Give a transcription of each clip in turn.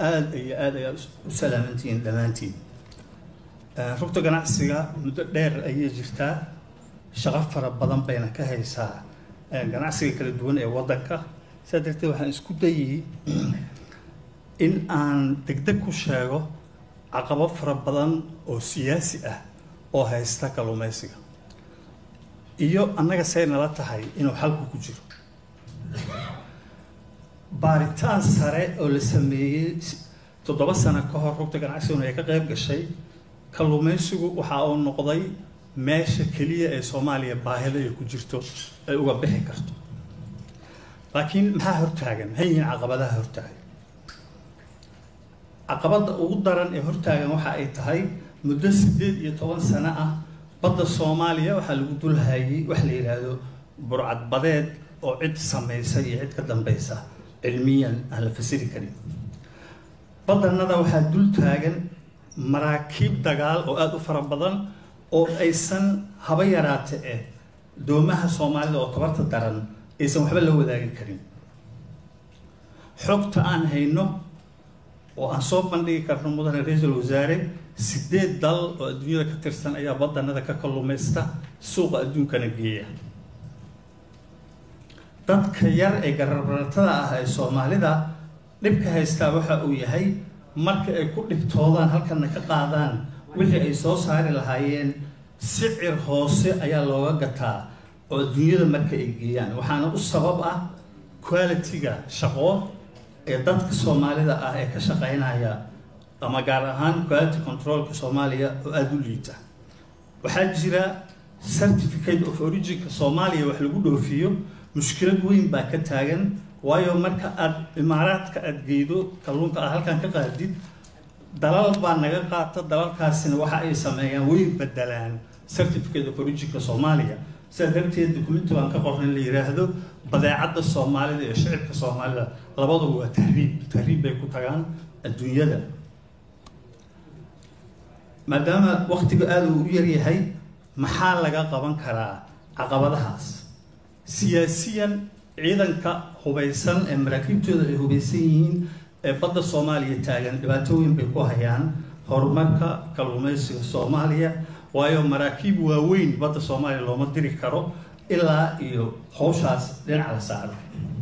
aad u salaamantiin dhammaantiin rugta ganacsiga muddo dheer ayay jirtaa shaqo fara badan bayna ka haysaa ganacsiga kala duwan ee waddanka sidaa darteed waxaan isku dayay in aan degdeg ku sheego caqabado fara badan oo siyaasi ah oo haysta kalluumaysiga iyo annaga say nala tahay inuu xalku ku jiro baaritaan sare oo la sameeyey 7 sano ka hor rugta ganacsiga ay ka qayb gashay kalluumaysigu waxa uu noqday meesha kaliya ee Soomaaliya baahida ay ku jirto ay uga bixi karto laakiin maxaa hortaagan hay'in caqabadaha hortaagan caqabada ugu daran ee hortaagan waxa ay tahay muddo 18 sano ah badda Soomaaliya waxa lagu dulhaayay wax la yiraahdo burcad badeed oo cid sameysay iyo cid ka dambaysa cilmiyan aan la fasiri karin badanada waxa dul taagan maraakiib dagaal oo aad u fara badan oo aysan haba yaraatee doomaha Soomaalida oo tabarta daran aysan waxba la wadaagi karin xogta aan hayno oo aan soo bandhigi karno mudane ra'iisul wasaare 8 dal oo adduunyada ka tirsan ayaa badanada ka kalluumaysta suuqa adduunkana geeya dadka yar ee garabaratada ah ee Soomaalida dhibka haysta waxa uu yahay marka ay ku dhibtoodaan halkana ka qaadaan wixii ay soo saari lahaayeen sicir hoose ayaa looga gataa oo adduunyada marka ay geeyaan waxaana u sabab ah quality-ga shaqo ee dadka Soomaalida ah ee ka shaqeynaya ama gaar ahaan quality control-ka Soomaaliya oo aad u liita waxaa jira certificate of origin-ka Soomaaliya wax lagu dhoofiyo mushkilad weyn baa ka taagan waayo marka aad imaaraadka aad geedo kalluunka halkan ka qaadid dalal baa naga qaata dalalkaasina waxa ay sameeyaan way bedelaan certificate of origin-ka Soomaaliya sida darteed document baan ka qornay la yiraahdo badeecada Soomaalida ee shacabka Soomaalida labaduba waa tahriib bay ku tagaan adduunyada maadaama waqtiga aad u yar yahay maxaa laga qaban karaa caqabadahaas siyaasiyan ciidanka hubaysan ee maraakiibtooda ay hubaysan yihiin ee badda Soomaaliya taagan dhibaatooyin bay ku hayaan horumarka kalluumaysiga Soomaaliya waayo maraakiib waaweyn badda Soomaaliya looma diri karo ilaa iyo hawshaas dhinaca la saaro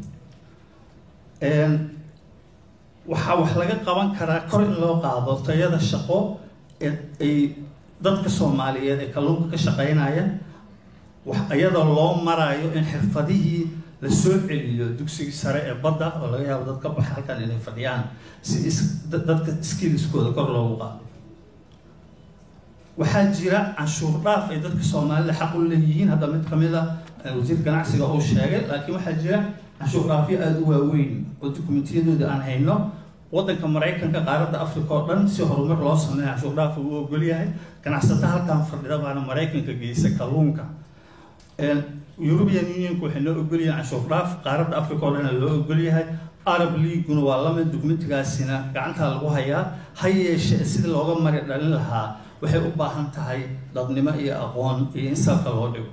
waxa wax laga qaban karaa kor in loo qaado tayada shaqo ee ay dadka Soomaaliyeed ee kalluunka ka shaqeynaya wax ayada loo marayo in xirfadihii la soo celiyo dugsiga sare ee badda oo laga yaabo dadka baxa halkan inay fadhiyaan si dadka skills-kooda kor loogu qaado waxaa jira canshuur dhaaf ay dadka Soomaalida xaq u leeyihiin hadda mid kamid ah wasiir ganacsiga oo sheegay laakiin waxaa jira canshuur dhaafyo aad u waaweyn oo dokumentiyadooda aan hayno waddanka Mareykanka qaaradda Afrika oo dhan si horumar loo sameeyo canshuur dhaaf uu ogol yahay ganacsatada halkan fadhida baana Mareykanka geeyay kalluunka European Union waxay noo ogol yahay canshuur dhaaf qaaradda Afrika oo dhan loo ogol yahay Arab League-guna waa la mid dokumentigaasina gacanta lagu hayaa hayeeshee sida looga mari dhalin lahaa waxay u baahan tahay dadnimo iyo aqoon iyo insaafka loo dhigo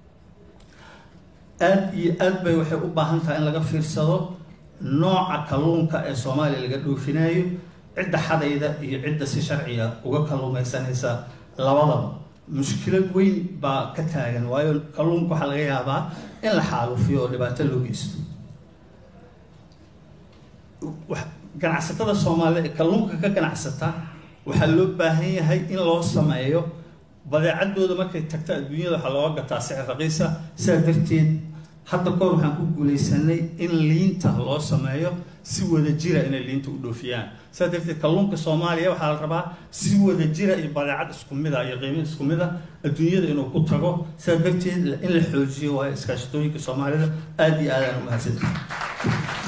aad bay waxay u baahan tahay in laga fiirsado nooca kalluunka ee Soomaaliya laga dhoofinayo cidda xadayda iyo cidda si sharciya uga kalluumaysanaysa labadaba mushkilad weyn baa ka taagan waayo kalluunka waxa laga yaabaa in la xaalufiyo oo dhibaato loo geysto ganacsatada Soomaaliya ee kalluunka ka ganacsata waxaa loo baahan yahay in loo sameeyo badeecadooda markay tagto adduunyada waxa looga gataa sicir raqiis ah sidaa darteed hadda koor waxaan ku guuleysanay in liinta loo sameeyo si wada jira inay liinta u dhoofiyaan sidaa darteed kalluunka Soomaaliya waxaa la rabaa si wada jira iyo badeecad isku mid ah iyo qiimo isku mid ah adduunyada inuu ku tago sidaa darteed in la xoojiyo waa iskaashatooyinka Soomaalida aad iyo aad aan u mahadsantahay